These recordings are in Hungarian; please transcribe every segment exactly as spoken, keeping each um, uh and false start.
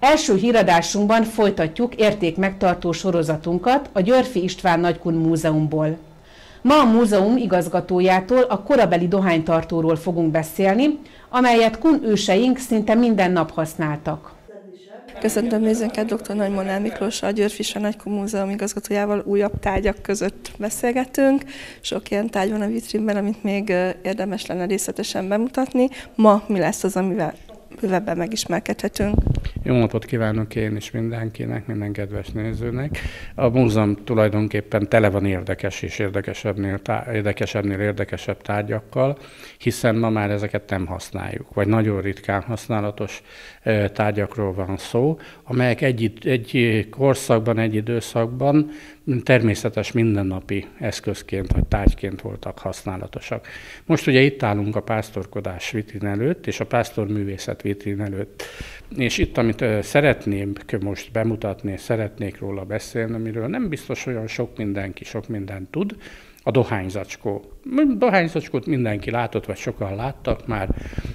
Első híradásunkban folytatjuk értékmegtartó sorozatunkat a Györffy István Nagykun Múzeumból. Ma a múzeum igazgatójától, a korabeli dohánytartóról fogunk beszélni, amelyet kun őseink szinte minden nap használtak. Köszöntöm nézőnket, dr. Nagy Molnár Miklós, a Györffy István Nagykun Múzeum igazgatójával újabb tárgyak között beszélgetünk. Sok ilyen tárgy van a vitrínben, amit még érdemes lenne részletesen bemutatni. Ma mi lesz az, amivel bővebben megismerkedhetünk? Jó napot kívánok én is mindenkinek, minden kedves nézőnek. A múzeum tulajdonképpen tele van érdekes és érdekesebbnél, érdekesebbnél érdekesebb tárgyakkal, hiszen ma már ezeket nem használjuk, vagy nagyon ritkán használatos tárgyakról van szó, amelyek egy, egy korszakban, egy időszakban természetes mindennapi eszközként vagy tárgyként voltak használatosak. Most ugye itt állunk a pásztorkodás vitrín előtt, és a pásztorművészet vitrín előtt. És itt, amit szeretném most bemutatni, és szeretnék róla beszélni, amiről nem biztos olyan sok mindenki, sok mindent tud, a dohányzacskó. Dohányzacskót mindenki látott, vagy sokan láttak már.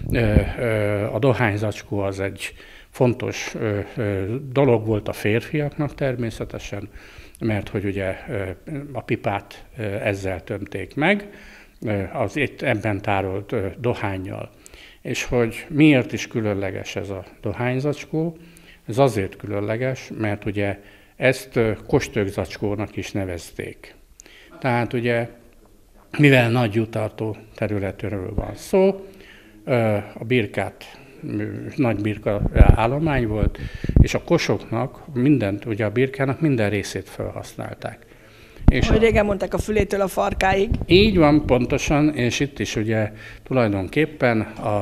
A dohányzacskó az egy fontos dolog volt a férfiaknak természetesen, mert hogy ugye a pipát ezzel tömték meg, az itt ebben tárolt dohánnyal. És hogy miért is különleges ez a dohányzacskó? Ez azért különleges, mert ugye ezt kostökzacskónak is nevezték. Tehát ugye, mivel nagy jutartó területről van szó, a birkát, nagy birka állomány volt, és a kosoknak mindent, ugye a birkának minden részét felhasználták. És ahogy régen mondták, a fülétől a farkáig. Így van, pontosan, és itt is ugye tulajdonképpen a,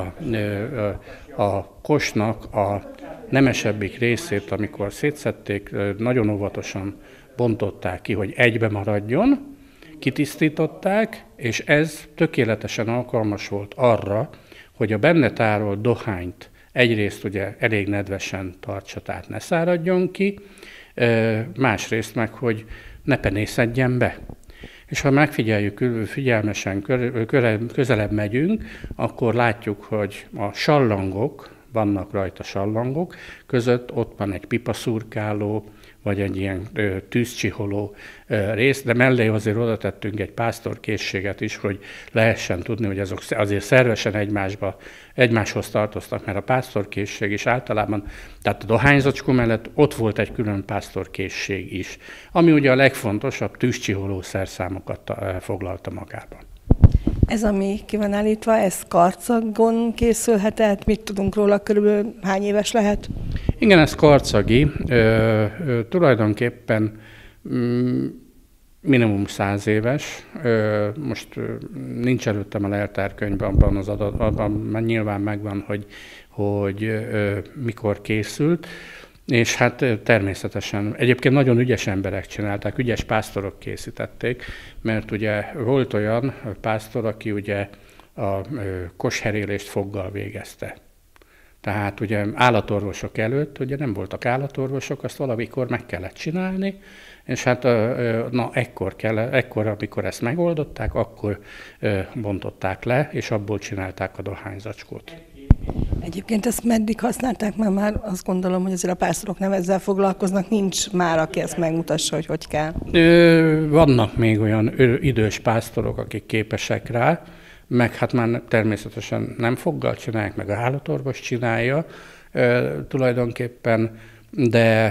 a, a kosnak a nemesebbik részét, amikor szétszedték, nagyon óvatosan bontották ki, hogy egybe maradjon, kitisztították, és ez tökéletesen alkalmas volt arra, hogy a benne tárolt dohányt egyrészt ugye elég nedvesen tartsa, tehát ne száradjon ki, másrészt meg, hogy ne penészedjen be. És ha megfigyeljük, figyelmesen közelebb megyünk, akkor látjuk, hogy a sallangok, vannak rajta sallangok, között ott van egy pipaszurkáló, vagy egy ilyen ö, tűzcsiholó ö, rész, de mellé azért oda tettünk egy pásztorkészséget is, hogy lehessen tudni, hogy azok azért szervesen egymásba, egymáshoz tartoztak, mert a pásztorkészség is általában, tehát a dohányzacskó mellett ott volt egy külön pásztorkészség is, ami ugye a legfontosabb tűzcsiholó szerszámokat foglalta magában. Ez, ami ki van állítva, ez karcagon készülhet, mit tudunk róla, körülbelül hány éves lehet? Igen, ez karcagi, ö, ö, tulajdonképpen mm, minimum száz éves, ö, most ö, nincs előttem a leltárkönyvben, abban az adat, abban nyilván megvan, hogy, hogy ö, mikor készült, és hát természetesen, egyébként nagyon ügyes emberek csinálták, ügyes pásztorok készítették, mert ugye volt olyan pásztor, aki ugye a kosherélést foggal végezte. Tehát ugye állatorvosok előtt, ugye nem voltak állatorvosok, azt valamikor meg kellett csinálni, és hát na ekkor, kell, ekkor, amikor ezt megoldották, akkor bontották le, és abból csinálták a dohányzacskót. Egyébként ezt meddig használták, mert már azt gondolom, hogy azért a pásztorok nem ezzel foglalkoznak, nincs már, aki ezt megmutassa, hogy hogy kell. Vannak még olyan idős pásztorok, akik képesek rá, meg hát már természetesen nem foggal csinálják, meg a állatorvos csinálja tulajdonképpen, de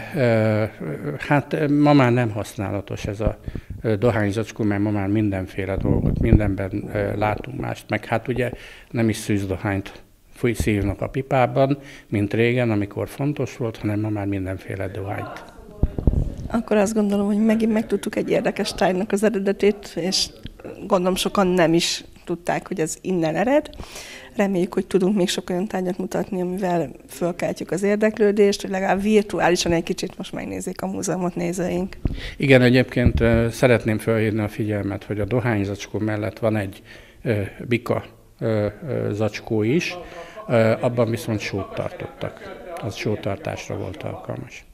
hát ma már nem használatos ez a dohányzacskó, mert ma már mindenféle dolgot, mindenben látunk mást, meg hát ugye nem is szűzdohányt szívnak a pipában, mint régen, amikor fontos volt, hanem ma már mindenféle dohányt. Akkor azt gondolom, hogy megint megtudtuk egy érdekes tárgynak az eredetét, és gondolom sokan nem is tudták, hogy ez innen ered. Reméljük, hogy tudunk még sok olyan tárgyat mutatni, amivel fölkeltjük az érdeklődést, hogy legalább virtuálisan egy kicsit most megnézzék a múzeumot nézőink. Igen, egyébként szeretném felhívni a figyelmet, hogy a dohányzacskó mellett van egy bika zacskó is, abban viszont sót tartottak. Az sótartásra volt alkalmas.